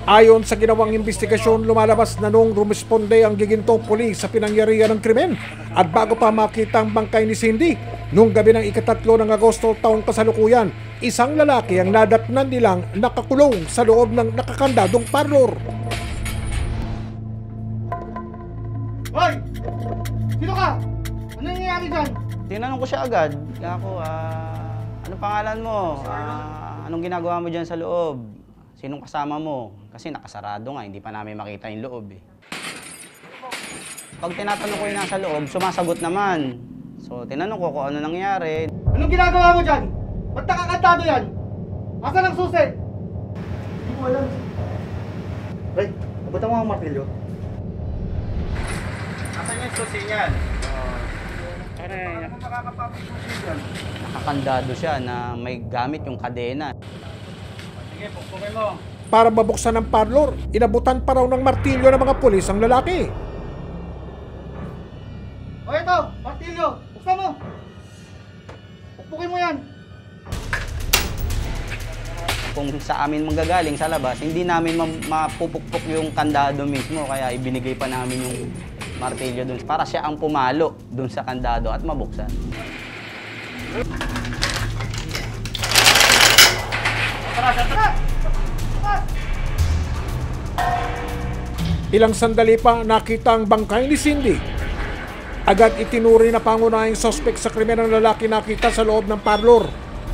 Ayon sa ginawang investigasyon, lumalabas na noong rumisponde ang gigintong pulis sa pinangyarihan ng krimen at bago pa makita ang bangkay ni Cindy, noong gabi ng ika-3 ng Agosto taong kasalukuyan, isang lalaki ang nadatnan nilang nakakulong sa loob ng nakakandadong parlor. Hoy! Sino ka? Ano nangyayari dyan? Tinanong ko siya agad. Anong pangalan mo? Anong ginagawa mo dyan sa loob? Sinong kasama mo? Kasi nakasarado nga, hindi pa namin makita yung loob eh. Pag tinatanong ko yung nasa loob, sumasagot naman. So, tinanong ko kung ano nangyari. Anong ginagawa mo dyan? Ba't nakakantado yan? Asan ang susi? Hindi ko alam. Ray, nabutan mo ang martilyo. Asan yung susi niyan? Ano mo makakapapit susi dyan? Nakakandado siya na may gamit yung kadena. Sige, pukpukin mo. Para mabuksan ang parlor, inabutan pa raw ng martilyo ng mga pulis ang lalaki. O ito, martilyo! Buksan mo! Pukpukin mo yan! Kung sa amin manggagaling sa labas, hindi namin mapupukpok yung kandado mismo. Kaya ibinigay pa namin yung martilyo dun para siya ang pumalo dun sa kandado at mabuksan. Tara! Ilang sandali pa nakita ang bangkay ni Cindy. Agad itinuri na pangunahing suspect sa krimen ng lalaki nakita sa loob ng parlor.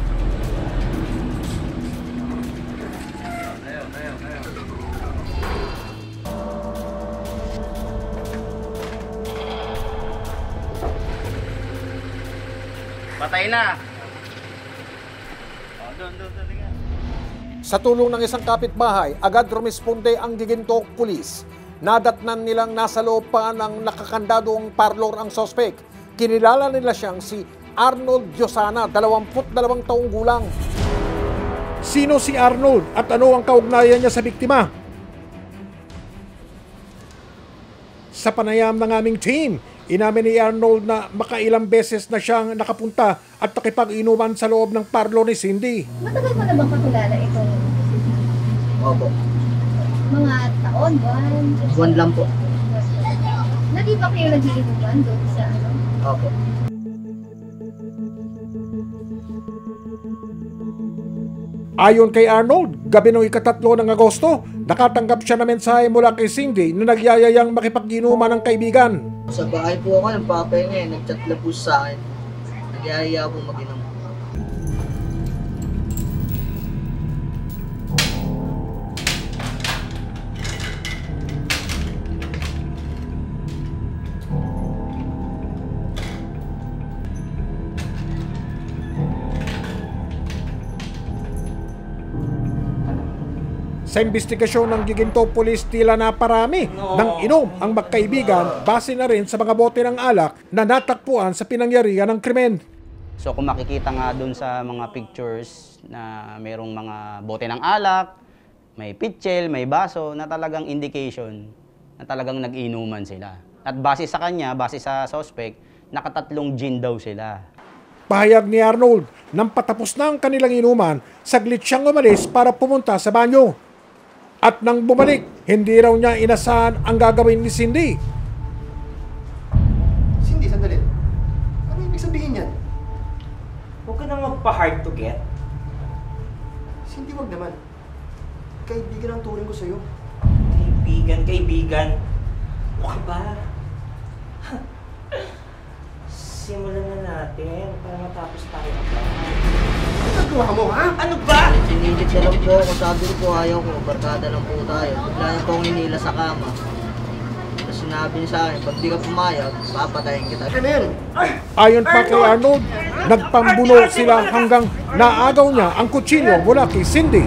Patay na! Doon. Sa tulong ng isang kapitbahay, agad rumisponde ang gigintong pulis. Nadatnan nilang nasa loob pa ng nakakandadong parlor ang suspect. Kinilala nila siyang si Arnold Diosana, 22 taong gulang. Sino si Arnold at ano ang kaugnayan niya sa biktima? Sa panayam ng aming team, inamin ni Arnold na makailang beses na siyang nakapunta at nakipag-inuman sa loob ng parlor ni Cindy. Matagal mo na bang kakilala itong Opo. mga taon, buwan? Buwan lang po. Na di ba kayo nag-iinuman doon sa ano? Opo. Ayon kay Arnold, gabi ng ika-3 ng Agosto, nakatanggap siya ng mensahe mula kay Cindy na nagyayayang makipag-inuman ng kaibigan. Sa bahay po ako, nagpapahinga eh. Nag-chat lang po sa akin. Nagyayaya po mag-inom. Sa investigasyon ng giginto pulis, tila naparami ng inom ang magkaibigan base na rin sa mga bote ng alak na natakpuan sa pinangyarihan ng krimen. So kung makikita nga dun sa mga pictures na merong mga bote ng alak, may pitchel, may baso, na talagang indication na talagang nag-inuman sila. At base sa kanya, base sa suspect, nakatatlong gin daw sila. Pahayag ni Arnold, nang patapos na ang kanilang inuman, saglit siyang umalis para pumunta sa banyo. At nang bumalik, hindi raw niya inasahan ang gagawin ni Cindy. Cindy, sandali. Ano ibig sabihin yan? Huwag ka nang magpa-hard to get. Cindy, wag naman. Kaibigan ang turing ko sa'yo. Kaibigan. Ano ka ba? Simulan na natin para matapos tayo agad. Ano nagawa mo, ha? Ano ba? Sinilit na lang po ako. Sabi ko po ayaw ko. Barkada lang po tayo. Bigla niya po akong hinila sa kama. Tapos sinabi niya sa akin, pag di ka pumayag, papatayin kita. Ano yan? Ayon pa kay Arnold, nagpambuno sila hanggang naagaw niya ang kutsilyo mula kay Cindy.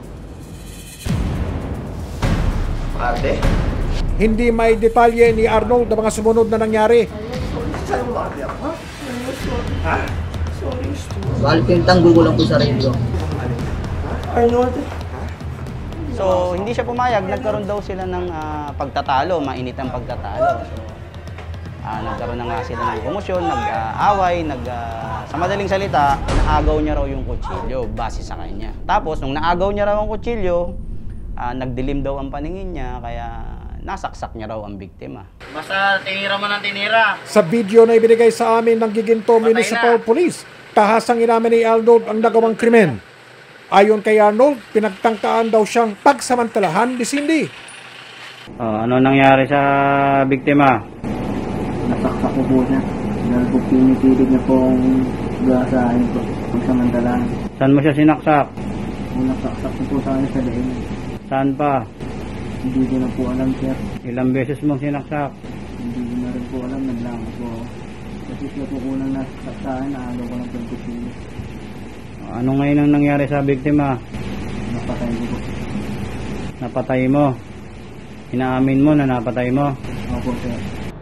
Ate? Hindi may detalye ni Arnold na mga sumunod na nangyari. Saan mo ba ate ako, ha? Ha? Sorry. Balik yung tanggol ko lang po sa radio. Arnold? So hindi siya pumayag, nagkaroon daw sila ng pagtatalo, mainit ang pagtatalo. So, nagkaroon na nga sila ng komosyon, nag-away, sa madaling salita, naagaw niya raw yung kutsilyo base sa kanya. Tapos nung naagaw niya raw ang kutsilyo, nagdilim daw ang paningin niya, kaya nasaksak niya raw ang biktima. Basta tinira mo ng tinira. Sa video na ibinigay sa amin ng Giginto Municipal Police, tahasang inamin ni Arnold ang nagawang krimen. Ayon kay Arnold, pinagtangkaan daw siyang pagsamantalahan ni Cindy. Ano nangyari sa biktima? Nasaksak ko po siya. Dahil po pinipilit niya pong gasahin ko. Pagsamantalaan. Saan mo siya sinaksak? Kung nasaksak ko po sa akin sa daig. Saan pa? Hindi ko na po alam, sir. Ilang beses mong sinaksak? Hindi ko na rin po alam. Naglango po ako. Kasi siya po unang nasaksak sa akin. Naalo ko ng 20 kilos. Ano ngayon ang nangyari sa biktima? Napatay ko po. Napatay mo? Inaamin mo na napatay mo? Opo, sir.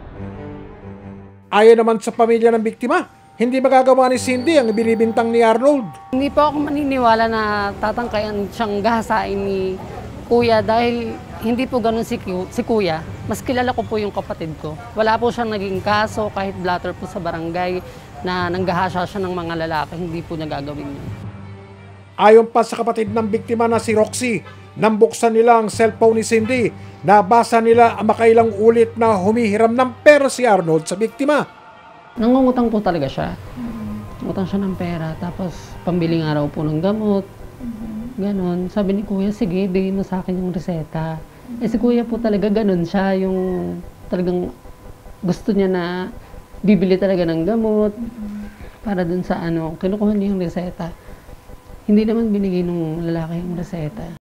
Ayon naman sa pamilya ng biktima, hindi magagawa ni Cindy ang binibintang ni Arnold. Hindi po ako maniniwala na tatangkayan siyang gahasain ni Kuya dahil hindi po ganun si Kuya. Mas kilala ko po yung kapatid ko. Wala po siyang naging kaso kahit blatter po sa barangay na nanggahasa siya ng mga lalaki. Hindi po nagagawin yun. Ayon pa sa kapatid ng biktima na si Roxy, nang buksan nila ang cellphone ni Cindy, nabasa nila ang makailang ulit na humihiram ng pera si Arnold sa biktima. Nangungutang po talaga siya. Utang siya ng pera, tapos pambiling araw po ng gamot. Ganon. Sabi ni Kuya, sige, bigay mo sa akin yung reseta. Si Kuya po talaga ganon siya, yung talagang gusto niya na bibili talaga ng gamot para dun sa kinukuha niya yung reseta. Hindi naman binigay ng lalaki yung reseta.